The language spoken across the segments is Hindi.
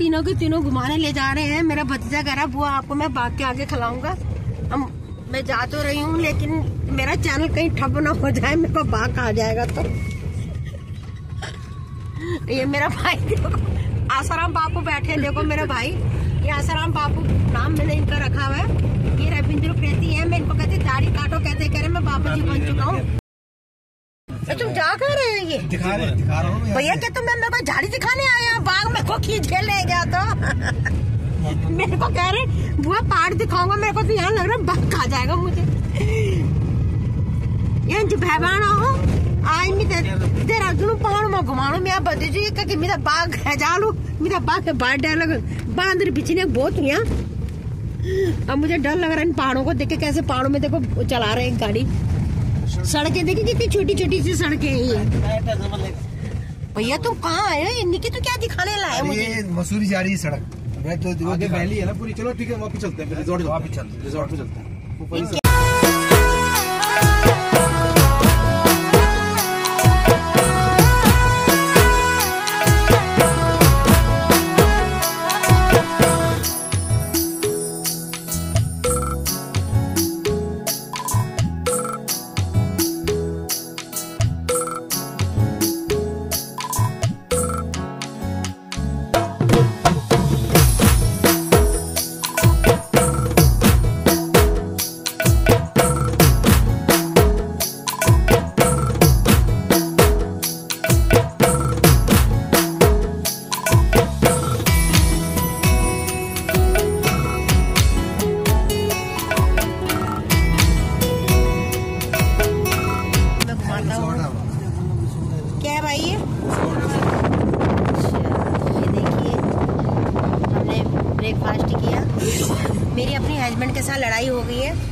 तीनों के तीनों घुमाने ले जा रहे हैं। मेरा भतीजा कह रहा बुआ आपको मैं भाग के आगे खिलाऊंगा। मैं जा तो रही हूँ लेकिन मेरा चैनल कहीं ठप ना हो जाए, मेरे को भाग आ जाएगा तो। ये मेरा भाई देखो, आसाराम बापू बैठे, देखो मेरा भाई, ये आसाराम बापू नाम मैंने इनका रखा हुआ है। ये रविंद्र प्रीति है, मैं इनको कहती दाढ़ी काटो, कहते कह रहे मैं बाबा जी बन चुका हूँ। तुम जा कर रहे हैं? ये दिखा रहा हूँ भैया। क्या तुम मेरे को झाड़ी दिखाने आए हैं? बाघ मेरे को खींच के ले गया तो मेरे को कह रहे बुआ पहाड़ दिखाऊंगा, मेरे को तो यहाँ लग रहा है बाघ खा जाएगा मुझे। ये जो भैबाना हो आई मी तेरा दोनों पहाड़ में घुमानो मैं बदे जो ये कि मेरा बाघ है जालू, मेरा बाघ है बाढ़ डर लग बांदर पीछे बहुत हुआ। अब मुझे डर लग रहा है इन पहाड़ों को देख के, कैसे पहाड़ों में देखो चला रहे हैं गाड़ी। सड़कें देखिए कितनी छोटी छोटी सी सड़कें हैं ये। भैया तुम कहाँ आए हो? इनकी तो क्या दिखाने लाए मुझे? मसूरी जा रही है सड़क, तो आगे वैली है ना पूरी। चलो ठीक है वहाँ पे चलते हैं, रिजॉर्ट पे चलते हैं। क्या है भाई ये? देखिए हमने ब्रेकफास्ट किया। मेरी अपनी हस्बैंड के साथ लड़ाई हो गई है।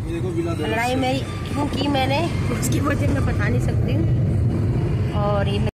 लड़ाई मेरी क्यों की मैंने उसकी वजह मैं बता नहीं सकती हूँ। और ये